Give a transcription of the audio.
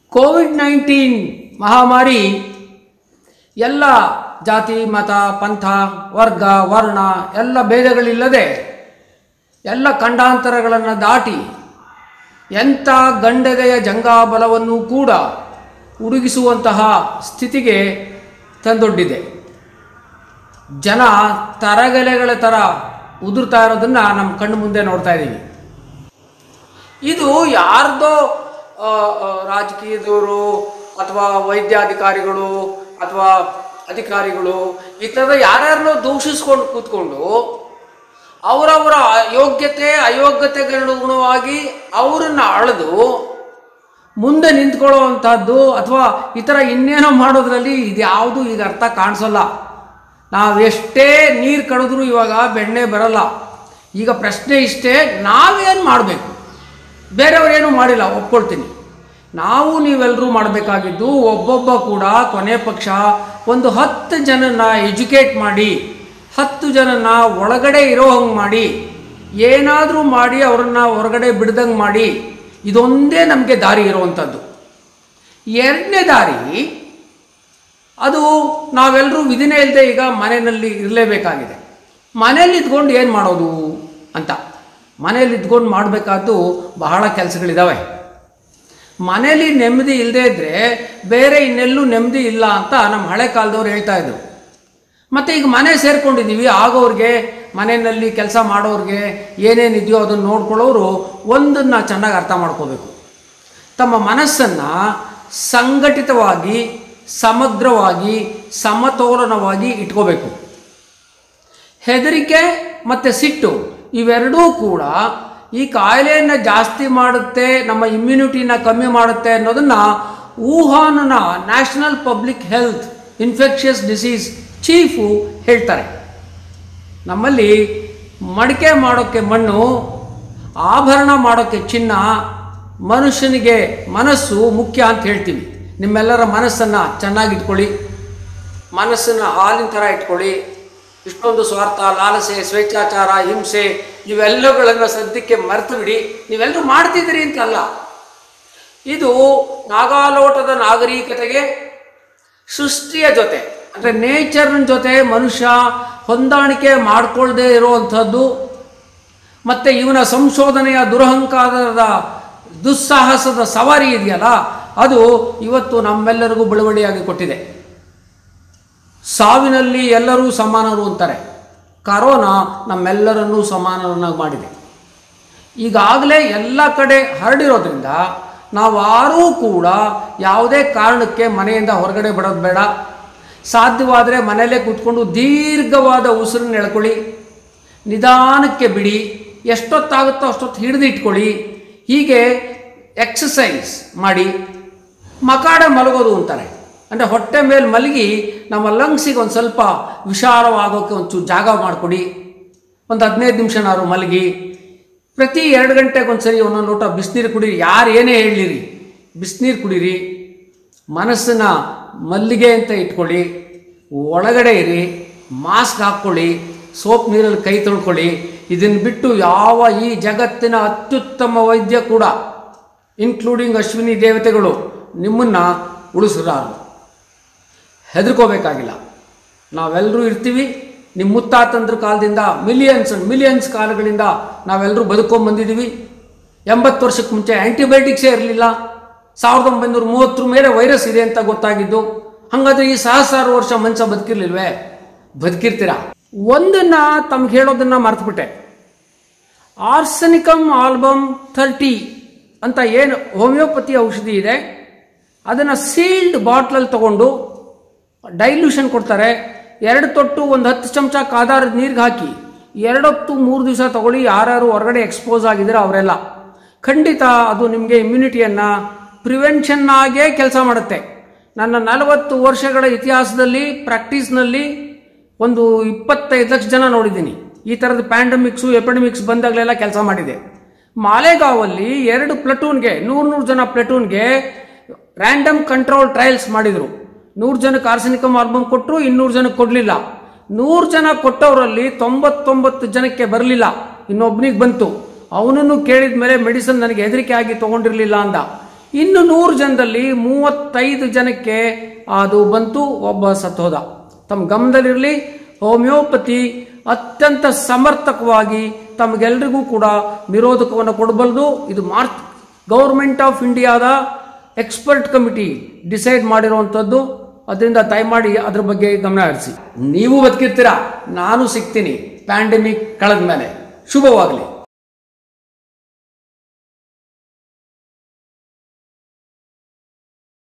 COVID-19 ಮಹಾಮಾರಿ ಎಲ್ಲ ಜಾತಿ ಮತ ಪಂಥ ವರ್ಗ ವರ್ಣ ಎಲ್ಲ ಭೇದಗಳಿಲ್ಲದೆ ಎಲ್ಲ ಖಂಡಾಂತರಗಳನ್ನು ದಾಟಿ ಎಂಥ ಗಂಡದೆಯ ಜಂಗಾಬಲವನ್ನು ಕೂಡ ಉಡುಗಿಸುವಂತಹ ಸ್ಥಿತಿಗೆ ತಂದೊಡ್ಡಿದೆ. ಜನ ತರಗೆಲೆಗಳ ಥರ ಉದುರ್ತಾ ಇರೋದನ್ನು ನಮ್ಮ ಕಣ್ಣು ಮುಂದೆ ನೋಡ್ತಾ ಇದ್ದೀವಿ. ಇದು ಯಾರ್ದೋ ರಾಜಕೀಯದವರು ಅಥವಾ ವೈದ್ಯಾಧಿಕಾರಿಗಳು ಅಥವಾ ಅಧಿಕಾರಿಗಳು ಈ ಥರದ ಯಾರ್ಯಾರನ್ನೋ ದೂಷಿಸ್ಕೊಂಡು ಕೂತ್ಕೊಂಡು ಅವರವರ ಯೋಗ್ಯತೆ ಅಯೋಗ್ಯತೆಗನುಗುಣವಾಗಿ ಅವರನ್ನು ಅಳೆದು ಮುಂದೆ ನಿಂತ್ಕೊಳ್ಳುವಂಥದ್ದು ಅಥವಾ ಈ ಥರ ಇನ್ನೇನೋ ಮಾಡೋದ್ರಲ್ಲಿ ಇದ್ಯಾವುದು ಈಗ ಅರ್ಥ ಕಾಣಿಸಲ್ಲ. ನಾವೆಷ್ಟೇ ನೀರು ಕಡಿದ್ರೂ ಇವಾಗ ಬೆಣ್ಣೆ ಬರಲ್ಲ. ಈಗ ಪ್ರಶ್ನೆ ಇಷ್ಟೇ, ನಾವೇನು ಮಾಡಬೇಕು? ಬೇರೆಯವರೇನು ಮಾಡಿಲ್ಲ, ಒಪ್ಕೊಳ್ತೀನಿ. ನಾವು ನೀವೆಲ್ಲರೂ ಮಾಡಬೇಕಾಗಿದ್ದು ಒಬ್ಬೊಬ್ಬ ಕೂಡ ಕೊನೆ ಪಕ್ಷ ಒಂದು 10 ಜನನ ಎಜುಕೇಟ್ ಮಾಡಿ 10 ಜನನ ಒಳಗಡೆ ಇರೋ ಹಂಗೆ ಮಾಡಿ ಏನಾದರೂ ಮಾಡಿ ಅವರನ್ನು ಹೊರಗಡೆ ಬಿಡ್ದಂಗೆ ಮಾಡಿ. ಇದೊಂದೇ ನಮಗೆ ದಾರಿ ಇರುವಂಥದ್ದು. ಎರಡನೇ ದಾರಿ ಅದು ನಾವೆಲ್ಲರೂ ವಿಧಿನೇ ಇಲ್ಲದೆ ಈಗ ಮನೆಯಲ್ಲಿ ಇರಲೇಬೇಕಾಗಿದೆ. ಮನೇಲಿ ಇದ್ಕೊಂಡು ಏನು ಮಾಡೋದು ಅಂತ, ಮನೇಲಿ ಇದ್ಕೊಂಡು ಮಾಡಬೇಕಾದ್ದು ಬಹಳ ಕೆಲಸಗಳಿದ್ದಾವೆ. ಮನೇಲಿ ನೆಮ್ಮದಿ ಇಲ್ಲದೇ ಇದ್ದರೆ ಬೇರೆ ಇನ್ನೆಲ್ಲೂ ನೆಮ್ಮದಿ ಇಲ್ಲ ಅಂತ ನಮ್ಮ ಹಳೆ ಕಾಲದವ್ರು ಹೇಳ್ತಾ ಇದ್ರು. ಮತ್ತು ಈಗ ಮನೆ ಸೇರ್ಕೊಂಡಿದ್ದೀವಿ, ಆಗೋರಿಗೆ ಮನೆಯಲ್ಲಿ ಕೆಲಸ ಮಾಡೋರಿಗೆ ಏನೇನಿದೆಯೋ ಅದನ್ನು ನೋಡ್ಕೊಳ್ಳೋರು ಒಂದನ್ನು ಚೆನ್ನಾಗಿ ಅರ್ಥ ಮಾಡ್ಕೋಬೇಕು. ತಮ್ಮ ಮನಸ್ಸನ್ನು ಸಂಘಟಿತವಾಗಿ ಸಮಗ್ರವಾಗಿ ಸಮತೋಲನವಾಗಿ ಇಟ್ಕೋಬೇಕು. ಹೆದರಿಕೆ ಮತ್ತು ಸಿಟ್ಟು ಇವೆರಡೂ ಕೂಡ ಈ ಕಾಯಿಲೆಯನ್ನು ಜಾಸ್ತಿ ಮಾಡುತ್ತೆ, ನಮ್ಮ ಇಮ್ಯುನಿಟಿನ ಕಮ್ಮಿ ಮಾಡುತ್ತೆ ಅನ್ನೋದನ್ನು ವುಹಾನ್ನ national public health infectious disease chief ಹೇಳ್ತಾರೆ. ನಮ್ಮಲ್ಲಿ ಮಡಿಕೆ ಮಾಡೋಕ್ಕೆ ಮಣ್ಣು, ಆಭರಣ ಮಾಡೋಕ್ಕೆ ಚಿನ್ನ, ಮನುಷ್ಯನಿಗೆ ಮನಸ್ಸು ಮುಖ್ಯ ಅಂತ ಹೇಳ್ತೀವಿ. ನಿಮ್ಮೆಲ್ಲರ ಮನಸ್ಸನ್ನು ಚೆನ್ನಾಗಿಟ್ಕೊಳ್ಳಿ, ಮನಸ್ಸನ್ನು ಹಾಲಿನ ಥರ ಇಟ್ಕೊಳ್ಳಿ. ಇಷ್ಟೊಂದು ಸ್ವಾರ್ಥ, ಲಾಲಸೆ, ಸ್ವೇಚ್ಛಾಚಾರ, ಹಿಂಸೆ ಇವೆಲ್ಲಗಳನ್ನು ಸದ್ಯಕ್ಕೆ ಮರೆತು ಬಿಡಿ. ನೀವೆಲ್ಲರೂ ಮಾಡ್ತಿದ್ದೀರಿ ಅಂತಲ್ಲ, ಇದು ನಾಗಾಲೋಟದ ನಾಗರಿಕತೆಗೆ ಸೃಷ್ಟಿಯ ಜೊತೆ ಅಂದರೆ ನೇಚರ್ನ ಜೊತೆ ಮನುಷ್ಯ ಹೊಂದಾಣಿಕೆ ಮಾಡಿಕೊಳ್ಳದೆ ಇರುವಂಥದ್ದು ಮತ್ತು ಇವನ ಸಂಶೋಧನೆಯ ದುರಹಂಕಾರದ ದುಸ್ಸಾಹಸದ ಸವಾರಿ ಇದೆಯಲ್ಲ, ಅದು ಇವತ್ತು ನಮ್ಮೆಲ್ಲರಿಗೂ ಬಳುವಳಿಯಾಗಿ ಕೊಟ್ಟಿದೆ. ಸಾವಿನಲ್ಲಿ ಎಲ್ಲರೂ ಸಮಾನರು ಅಂತಾರೆ. ಕರೋನಾ ನಮ್ಮೆಲ್ಲರನ್ನೂ ಸಮಾನರನ್ನಾಗಿ ಮಾಡಿದೆ. ಈಗಾಗಲೇ ಎಲ್ಲ ಕಡೆ ಹರಡಿರೋದ್ರಿಂದ ನಾವಾರೂ ಕೂಡ ಯಾವುದೇ ಕಾರಣಕ್ಕೆ ಮನೆಯಿಂದ ಹೊರಗಡೆ ಬಿಡೋದು ಬೇಡ. ಸಾಧ್ಯವಾದರೆ ಮನೆಯಲ್ಲೇ ಕೂತ್ಕೊಂಡು ದೀರ್ಘವಾದ ಉಸಿರನ್ನು ಎಳ್ಕೊಳ್ಳಿ, ನಿಧಾನಕ್ಕೆ ಬಿಡಿ, ಎಷ್ಟೊತ್ತಾಗುತ್ತೋ ಅಷ್ಟೊತ್ತು ಹಿಡಿದು ಇಟ್ಕೊಳ್ಳಿ. ಹೀಗೆ ಎಕ್ಸಸೈಸ್ ಮಾಡಿ. ಮಕಾಡೆ ಮಲಗೋದು ಅಂತಾರೆ, ಅಂದರೆ ಹೊಟ್ಟೆ ಮೇಲೆ ಮಲಗಿ ನಮ್ಮ ಲಂಗ್ಸಿಗೆ ಒಂದು ಸ್ವಲ್ಪ ವಿಶಾಲವಾಗೋಕ್ಕೆ ಒಂಚೂರು ಜಾಗ ಮಾಡಿಕೊಡಿ. ಒಂದು 15 ನಿಮಿಷನಾದ್ರು ಮಲಗಿ. ಪ್ರತಿ 2 ಗಂಟೆಗೆ ಸರಿ ಒಂದೊಂದು ಲೋಟ ಬಿಸಿನೀರು ಕುಡೀರಿ. ಯಾರು ಏನೇ ಹೇಳಿರಿ, ಬಿಸಿನೀರು ಕುಡೀರಿ. ಮನಸ್ಸನ್ನು ಮಲ್ಲಿಗೆ ಅಂತ ಇಟ್ಕೊಳ್ಳಿ, ಒಳಗಡೆ ಇರಿ, ಮಾಸ್ಕ್ ಹಾಕ್ಕೊಳ್ಳಿ, ಸೋಪ್ ನೀರಲ್ಲಿ ಕೈ ತೊಳ್ಕೊಳ್ಳಿ. ಇದನ್ನು ಬಿಟ್ಟು ಯಾವ ಈ ಜಗತ್ತಿನ ಅತ್ಯುತ್ತಮ ವೈದ್ಯ ಕೂಡ ಇನ್ಕ್ಲೂಡಿಂಗ್ ಅಶ್ವಿನಿ ದೇವತೆಗಳು ನಿಮ್ಮನ್ನು ಉಳಿಸಲಾರರು. ಹೆದರ್ಕೋಬೇಕಾಗಿಲ್ಲ, ನಾವೆಲ್ಲರೂ ಇರ್ತೀವಿ. ನಿಮ್ಮ ಮುತ್ತಾತಂದ್ರ ಕಾಲದಿಂದ ಮಿಲಿಯನ್ಸ್ ಕಾಲಗಳಿಂದ ನಾವೆಲ್ಲರೂ ಬದುಕೊಂಡ್ಬಂದಿದ್ದೀವಿ. 80 ವರ್ಷಕ್ಕೆ ಮುಂಚೆ ಆ್ಯಂಟಿಬಯೋಟಿಕ್ಸೇ ಇರಲಿಲ್ಲ. 1930 ಮೇಲೆ ವೈರಸ್ ಇದೆ ಅಂತ ಗೊತ್ತಾಗಿದ್ದು. ಹಾಗಾದರೆ ಈ ಸಹಸ್ರಾರು ವರ್ಷ ಮನುಷ್ಯ ಬದುಕಿರ್ಲಿಲ್ವೇ? ಬದುಕಿರ್ತೀರ. ಒಂದನ್ನು ತಮ್ಗೆ ಹೇಳೋದನ್ನು ಮರ್ತುಬಿಟ್ಟೆ. ಆರ್ಸೆನಿಕಮ್ ಆಲ್ಬಮ್ 30 ಅಂತ ಏನು ಹೋಮಿಯೋಪತಿ ಔಷಧಿ ಇದೆ, ಅದನ್ನು ಸೀಲ್ಡ್ ಬಾಟ್ಲಲ್ಲಿ ತೊಗೊಂಡು ಡೈಲ್ಯೂಷನ್ ಕೊಡ್ತಾರೆ. 2 ತೊಟ್ಟು ಒಂದು 10 ಚಮಚ ಕಾದಾರದ ನೀರಿಗೆ ಹಾಕಿ 2 ಹೊತ್ತು 3 ದಿವಸ ತಗೊಳ್ಳಿ. ಯಾರ್ಯಾರು ಹೊರಗಡೆ ಎಕ್ಸ್ಪೋಸ್ ಆಗಿದ್ದೀರ ಅವರೆಲ್ಲ ಖಂಡಿತ ಅದು ನಿಮಗೆ ಇಮ್ಯುನಿಟಿಯನ್ನು ಪ್ರಿವೆನ್ಷನ್ನಾಗೇ ಕೆಲಸ ಮಾಡುತ್ತೆ. ನನ್ನ 40 ವರ್ಷಗಳ ಇತಿಹಾಸದಲ್ಲಿ ಪ್ರಾಕ್ಟೀಸ್ನಲ್ಲಿ ಒಂದು 25 ಲಕ್ಷ ಜನ ನೋಡಿದ್ದೀನಿ. ಈ ಥರದ ಪ್ಯಾಂಡಮಿಕ್ಸು ಎಪಿಡೆಮಿಕ್ಸ್ ಬಂದಾಗಲೆಲ್ಲ ಕೆಲಸ ಮಾಡಿದೆ. ಮಾಲೆಗಾವಲ್ಲಿ 2 ಪ್ಲಟೂನ್ಗೆ 100 ಜನ ಪ್ಲಟೂನ್ಗೆ ರ್ಯಾಂಡಮ್ ಕಂಟ್ರೋಲ್ ಟ್ರಯಲ್ಸ್ ಮಾಡಿದರು. 100 ಜನಕ್ಕೆ ಆರ್ಸೆನಿಕಮ್ ಆಲ್ಬಮ್ ಕೊಟ್ಟರು, 200 ಜನಕ್ಕೆ ಕೊಡಲಿಲ್ಲ. 100 ಜನ ಕೊಟ್ಟವರಲ್ಲಿ 99 ಜನಕ್ಕೆ ಬರಲಿಲ್ಲ, ಇನ್ನೊಬ್ಬನಿಗೆ ಬಂತು. ಅವನನ್ನು ಕೇಳಿದ ಮೇಲೆ ಮೆಡಿಸಿನ್ ನನಗೆ ಹೆದರಿಕೆ ಆಗಿ ತೊಗೊಂಡಿರಲಿಲ್ಲ ಅಂದ. ಇನ್ನು 100 ಜನದಲ್ಲಿ 35 ಜನಕ್ಕೆ ಅದು ಬಂತು, ಒಬ್ಬ ಸತ್ತೋದ. ತಮ್ಮ ಗಮನದಲ್ಲಿರಲಿ, ಹೋಮಿಯೋಪತಿ ಅತ್ಯಂತ ಸಮರ್ಥಕವಾಗಿ ತಮಗೆಲ್ಲರಿಗೂ ಕೂಡ ನಿರೋಧಕವನ್ನು ಕೊಡಬಲ್ಲದು. ಇದು ಗೌರ್ಮೆಂಟ್ ಆಫ್ ಇಂಡಿಯಾದ ಎಕ್ಸ್ಪರ್ಟ್ ಕಮಿಟಿ ಡಿಸೈಡ್ ಮಾಡಿರುವಂಥದ್ದು. ಅದರಿಂದ ದಯಮಾಡಿ ಅದ್ರ ಬಗ್ಗೆ ಗಮನ ಹರಿಸಿ. ನೀವು ಬದುಕಿರ್ತೀರಾ, ನಾನು ಸಿಗ್ತೀನಿ ಪ್ಯಾಂಡಮಿಕ್ ಕಳೆದ ಮೇಲೆ. ಶುಭವಾಗಲಿ.